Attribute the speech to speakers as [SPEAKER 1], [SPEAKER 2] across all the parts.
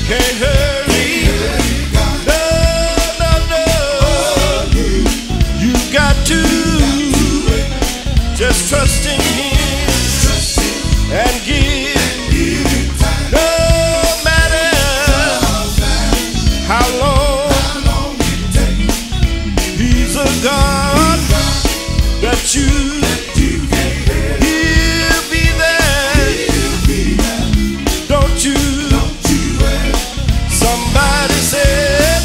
[SPEAKER 1] Can't hurry. No, no, no. You got to just trust in Him and give. No matter how long it takes, He's a God that you. Somebody said,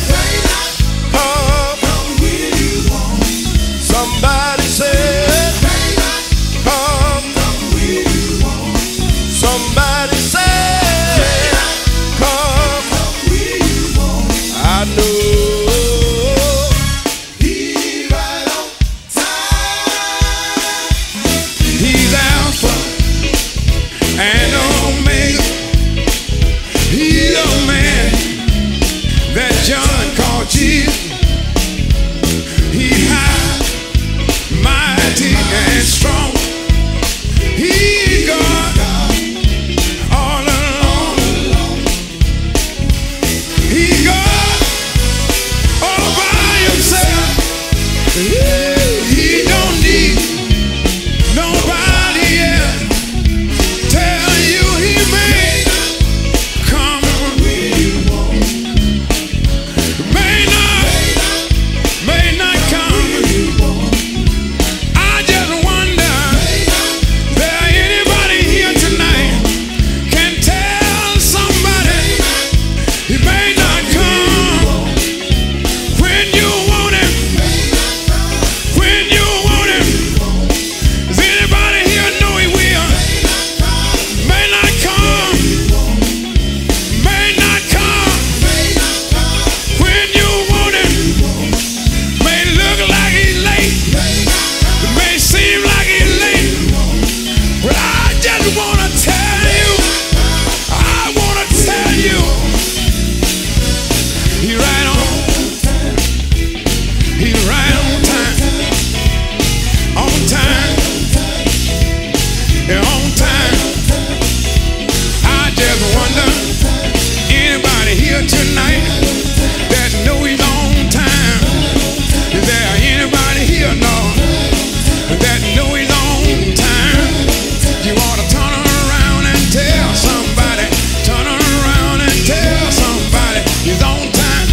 [SPEAKER 1] come when you want. Somebody said, come when you want. Somebody said, come when you want. I know He's right on time. He's Alpha and Omega. He's a man that John called Jesus. He high, mighty, and strong. He God all alone. He God all by himself. He don't need nobody else. Tell you He made come. Tonight that know He's on time. Is there anybody here know that know He's on time? You ought to turn around and tell somebody. Turn around and tell somebody He's on time.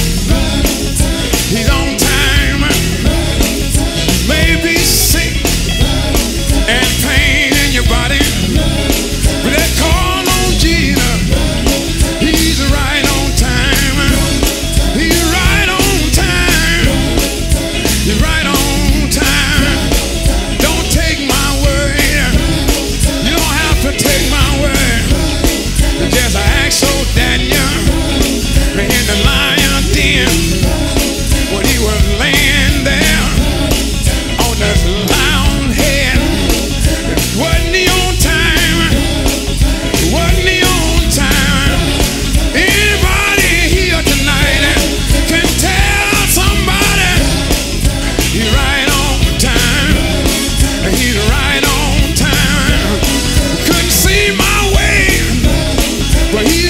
[SPEAKER 1] He's on time. You may be sick and pain in your body, but that call on Jesus. He's right on time. He's right on time. He's right on time. Don't take my word. You don't have to take my word. Just ask old Daniel in the lion den when he was laying there on the lion head. Wasn't he on time? Wasn't he on time? Anybody here tonight can tell somebody He's right on time. He's right on time. Couldn't see my way, but He